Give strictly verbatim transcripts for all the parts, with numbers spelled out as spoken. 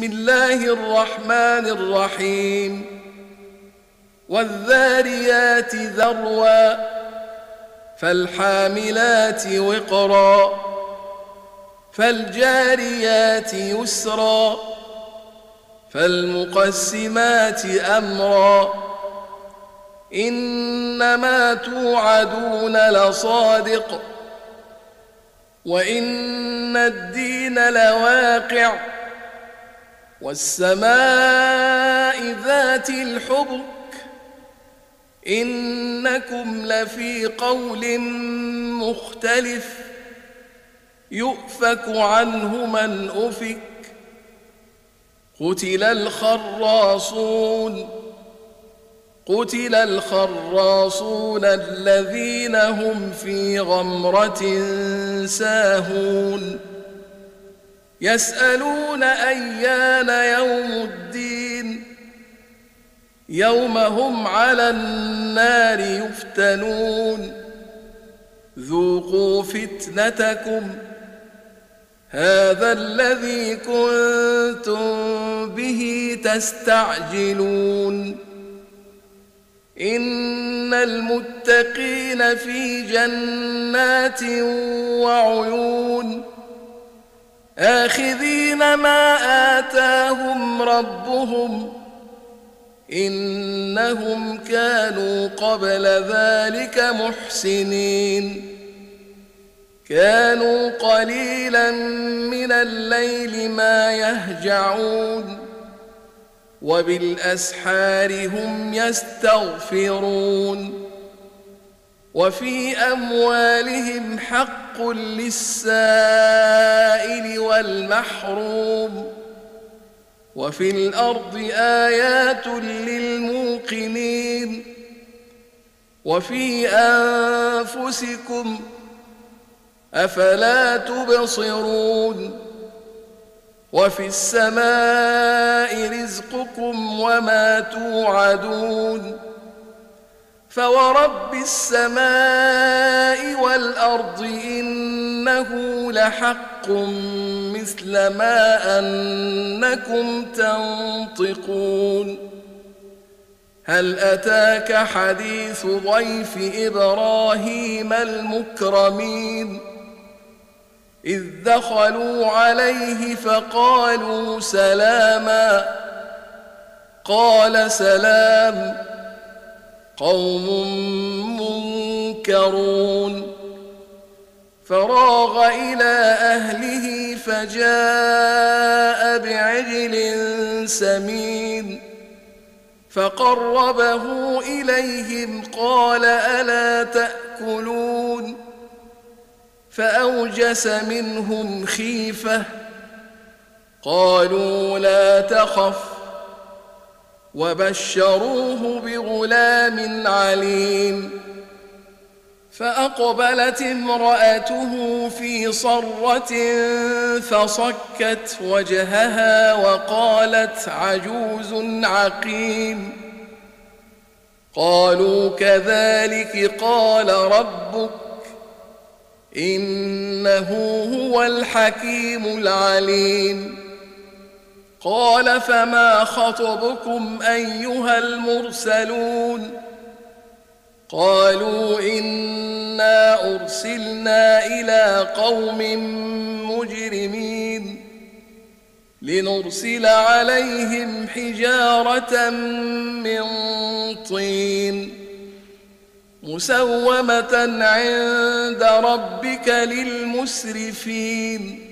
الله الرحمن الرحيم والذاريات ذروا فالحاملات وقرا فالجاريات يسرا فالمقسمات أمرا إنما توعدون لصادق وإن الدين لواقع والسماء ذات الحبك إنكم لفي قول مختلف يؤفك عنه من أفك قتل الخراصون قتل الخراصون الذين هم في غمرة ساهون يسألون أيان يوم الدين يوم هم على النار يفتنون ذوقوا فتنتكم هذا الذي كنتم به تستعجلون إن المتقين في جنات وعيون آخذين ما آتاهم ربهم إنهم كانوا قبل ذلك محسنين كانوا قليلا من الليل ما يهجعون وبالأسحار هم يستغفرون وفي أموالهم حق للسائل والمحروم وفي الأرض آيات للموقنين وفي أنفسكم أفلا تبصرون وفي السماء رزقكم وما توعدون فورب السماء والأرض إنه لحق مثل ما أنكم تنطقون هل أتاك حديث ضيف إبراهيم المكرمين إذ دخلوا عليه فقالوا سلاما قال سلام قوم منكرون فراغ إلى أهله فجاء بعجل سمين فقربه إليهم قال ألا تأكلون فأوجس منهم خيفة قالوا لا تخف وبشروه بغلام عليم فأقبلت امرأته في صرة فصكت وجهها وقالت عجوز عقيم قالوا كذلك قال ربك إنه هو الحكيم العليم قال فما خطبكم أيها المرسلون قالوا إنا أرسلنا إلى قوم مجرمين لنرسل عليهم حجارة من طين مسومة عند ربك للمسرفين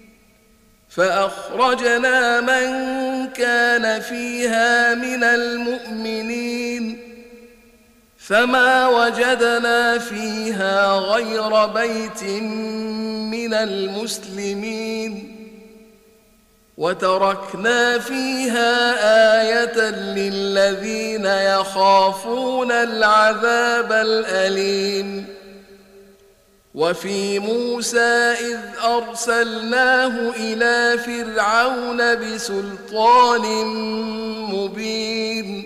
فأخرجنا من كان فيها من المؤمنين فما وجدنا فيها غير بيت من المسلمين وتركنا فيها آية للذين يخافون العذاب الأليم وفي موسى إذ أرسلناه إلى فرعون بسلطان مبين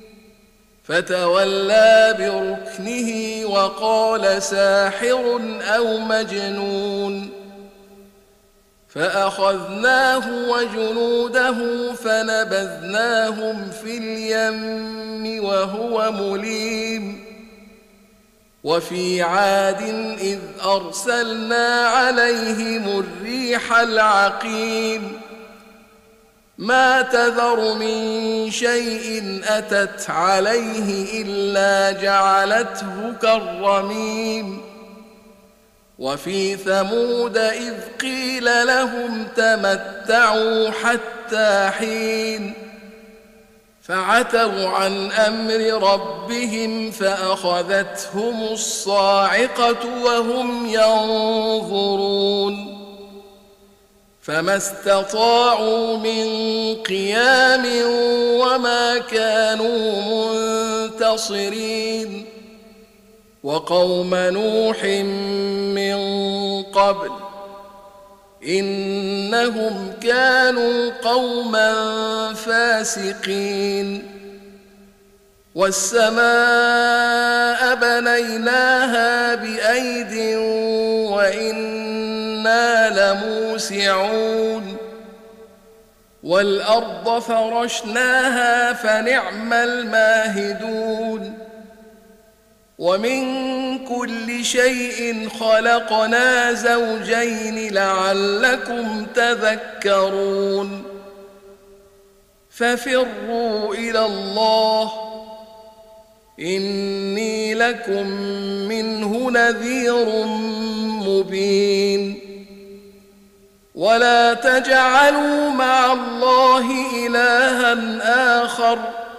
فتولى بركنه وقال ساحر أو مجنون فأخذناه وجنوده فنبذناهم في اليم وهو مليم وفي عاد إذ أرسلنا عليهم الريح العقيم ما تذر من شيء أتت عليه إلا جعلته كالرميم وفي ثمود إذ قيل لهم تمتعوا حتى حين فعتوا عن أمر ربهم فأخذتهم الصاعقة وهم ينظرون فما استطاعوا من قيام وما كانوا منتصرين وقوم نوح من قبل إنهم كانوا قوما فاسقين والسماء بنيناها بأيد وإنا لموسعون والأرض فرشناها فنعم الماهدون ومن كل شيء خلقنا زوجين لعلكم تذكرون ففروا إلى الله إني لكم منه نذير مبين ولا تجعلوا مع الله إلها آخر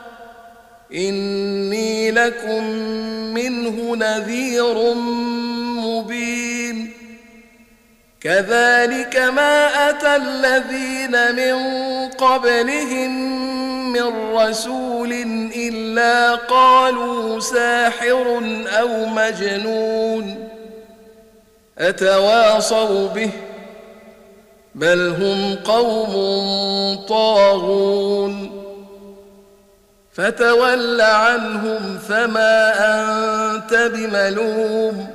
إني لكم منه نذير مبين كذلك ما أتى الذين من قبلهم من رسول إلا قالوا ساحر أو مجنون أتواصوا به بل هم قوم طاغون فتول عنهم فما أنت بملوم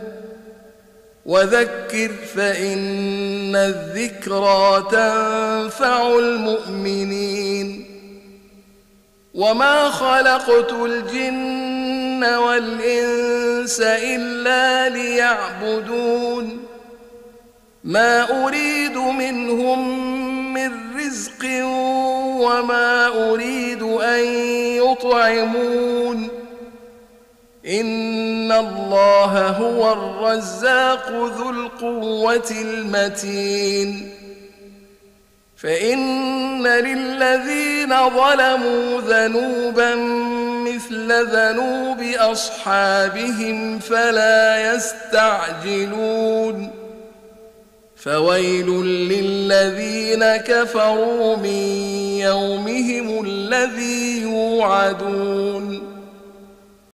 وذكر فإن الذكرى تنفع المؤمنين وما خلقت الجن والإنس إلا ليعبدون ما أريد منهم من رزق وما أريد أن يطعمون إن الله هو الرزاق ذو القوة المتين فإن للذين ظلموا ذنوبا مثل ذنوب أصحابهم فلا يستعجلون فويل للذين كفروا من يومهم الذي يوعدون